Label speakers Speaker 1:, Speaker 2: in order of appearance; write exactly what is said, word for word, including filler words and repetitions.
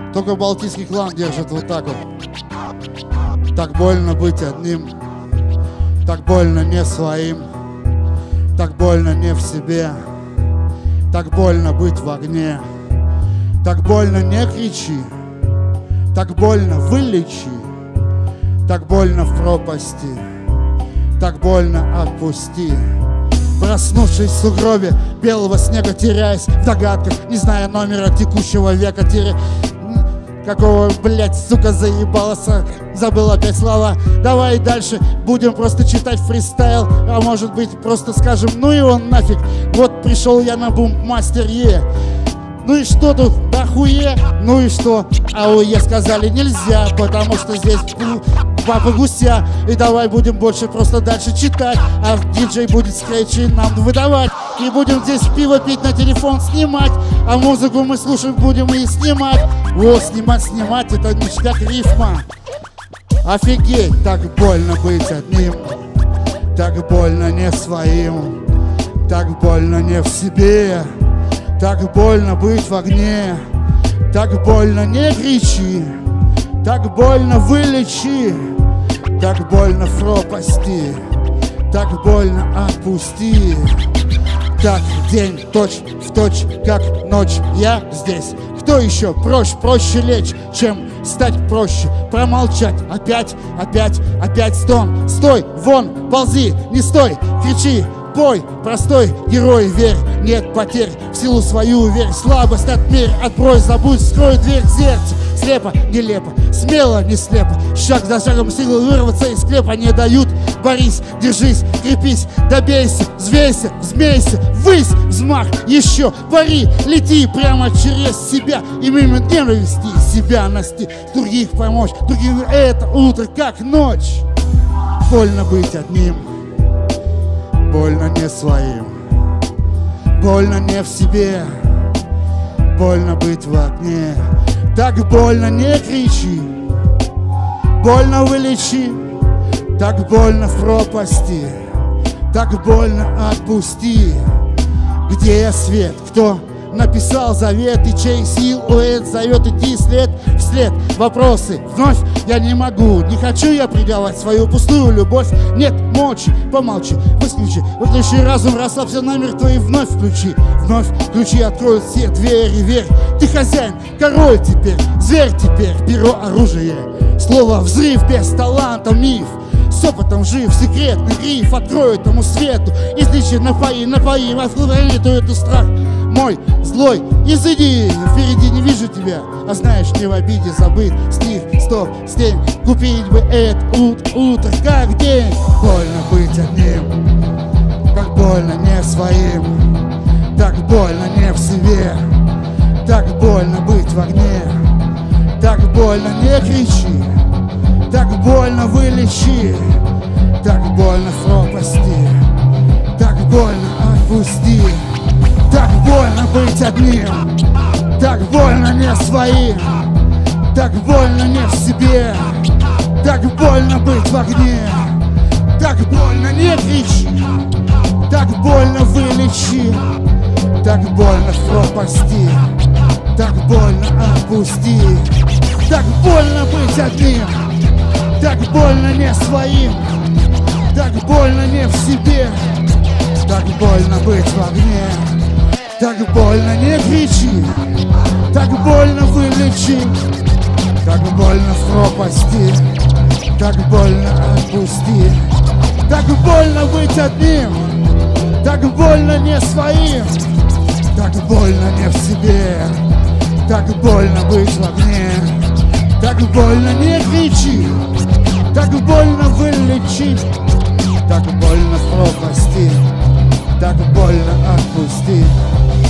Speaker 1: Только балтийский клан держит вот так вот. Так больно быть одним, так больно не своим, так больно не в себе, так больно быть в огне, так больно не кричи, так больно вылечи, так больно в пропасти, так больно отпусти. Проснувшись в сугробе белого снега, теряясь в догадках, не зная номера текущего века, теря... Какого, блядь, сука, заебалась, забыл опять слова. Давай дальше будем просто читать фристайл, а может быть просто скажем, ну и он нафиг. Вот пришел я на бум-мастер Е. Ну и что тут, да хуе? Ну и что? А ОЕ сказали нельзя, потому что здесь папа гуся. И давай будем больше просто дальше читать, а диджей будет скретчи нам выдавать. И будем здесь пиво пить, на телефон снимать, а музыку мы слушать будем и снимать. О, снимать, снимать, это ништяк рифма. Офигеть, так больно быть одним, так больно не своим, так больно не в себе, так больно быть в огне, так больно не кричи, так больно вылечи, так больно в пропасти, так больно отпусти. Так день точь в точь, как ночь, я здесь. Кто еще проще, проще лечь, чем стать проще? Промолчать, опять, опять, опять стон. Стой, вон, ползи, не стой, кричи, пой, простой герой, верь, нет потерь, в силу свою верь, слабость отмерь, отбрось, забудь, скрой дверь к сердцу. Слепо, нелепо, смело, не слепо, шаг за шагом силы вырваться из склепа не дают. Борись, держись, крепись, добейся, взвейся, взмейся, ввысь, взмах, еще, пари, лети прямо через себя и мимо ненависти себя насти, других помочь, другим это утро как ночь. Больно быть одним, больно не своим, больно не в себе, больно быть в огне. Так больно не кричи, больно вылечи, так больно в пропасти, так больно отпусти. Где я свет? Кто написал завет и чей силуэт зовет идти след вслед? Вопросы вновь я не могу, не хочу я предавать свою пустую любовь. Нет мочи, помолчи, выключи, выключи разум, расслабься намертво и вновь включи. Вновь ключи откроют все двери, верь, ты хозяин, король теперь, зверь теперь, перо, оружие. Слово взрыв без таланта, миф. С опытом жив, секретный гриф откроет ему свету. Излечи, напои, напои, отклонит эту страх. Мой злой, изыди, впереди не вижу тебя, а знаешь, не в обиде забыт стих, стоп, стень, купить бы это ут, утро, как день. Больно быть одним, как больно не своим, так больно не в себе, так больно быть в огне, так больно не кричи, так больно вылечи, так больно в пропасти, так больно отпусти. Так больно быть одним, так больно не своим, так больно не в себе, так больно быть в огне, так больно не кричи, так больно вылечи, так больно в пропасти, так больно отпусти. Так больно быть одним, так больно не своим, так больно не в себе, так больно быть в огне. Так больно не кричи, так больно вылечи, так больно в пропасти, так больно отпусти. Так больно быть одним, так больно не своим, так больно не в себе, так больно быть в огне. Так больно не кричи, так больно вылечи, так больно в пропасти, так больно отпусти.